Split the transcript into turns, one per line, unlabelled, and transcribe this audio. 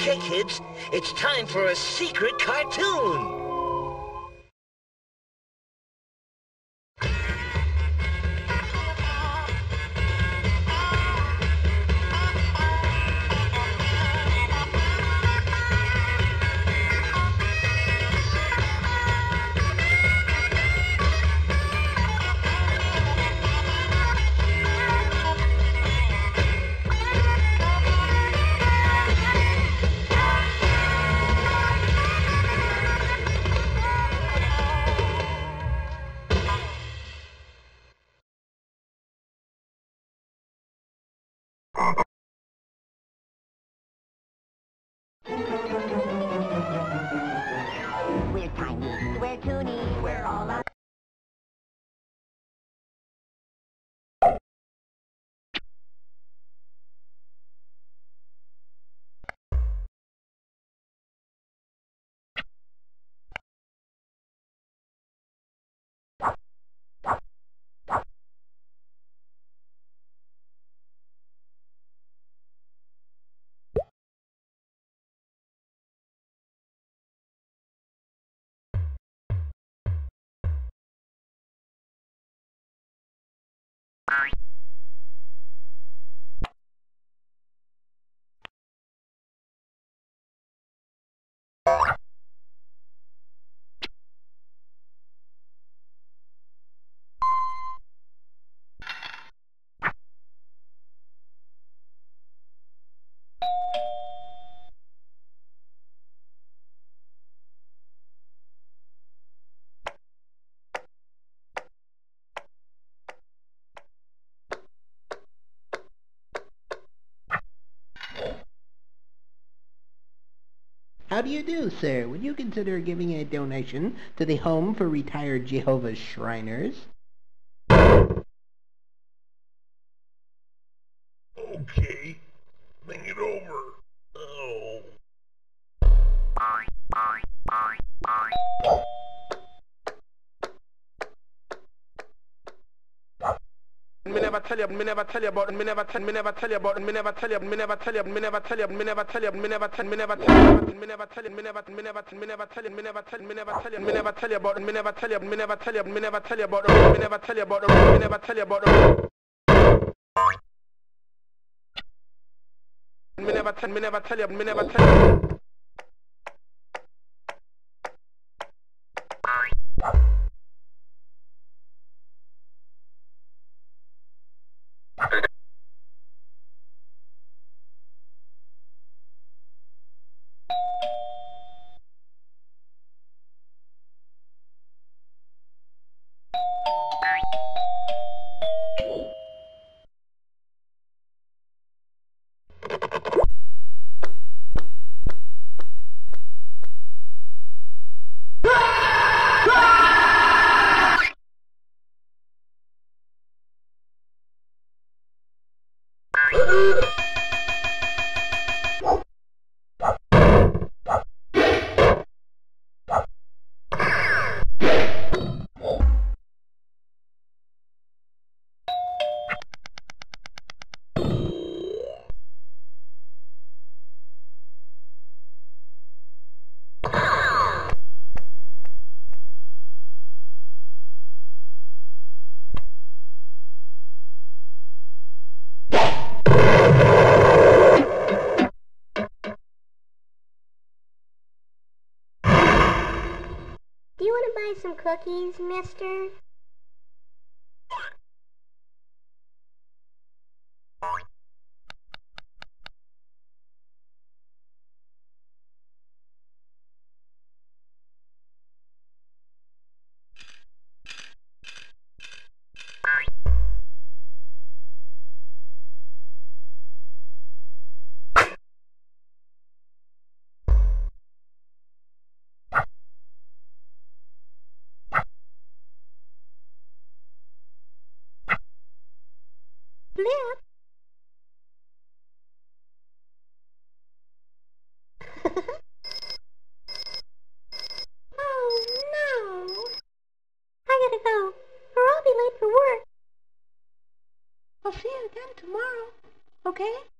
Okay, kids, it's time for a secret cartoon.
We're tiny, we're toony, we're all up.
How do you do, sir? Would you consider giving a donation to the Home for Retired Jehovah's Shriners?
Okay, bring it over. Oh.
Me never tell you, me never tell you about, me never tell you about, me never tell you, me never tell you, me never tell you, me never tell you, me never tell, me never tell you, me never tell you, me never, me never, me never tell you, me never tell, me never tell you, me never tell you about, me never tell you, me never tell you, me never tell you about, me never tell you about, me never tell you about, me never tell, me never tell you, me never tell you.
Do you want to buy some cookies, mister? Blip. Oh, no. I gotta go, or I'll be late for work.
I'll see you again tomorrow, okay?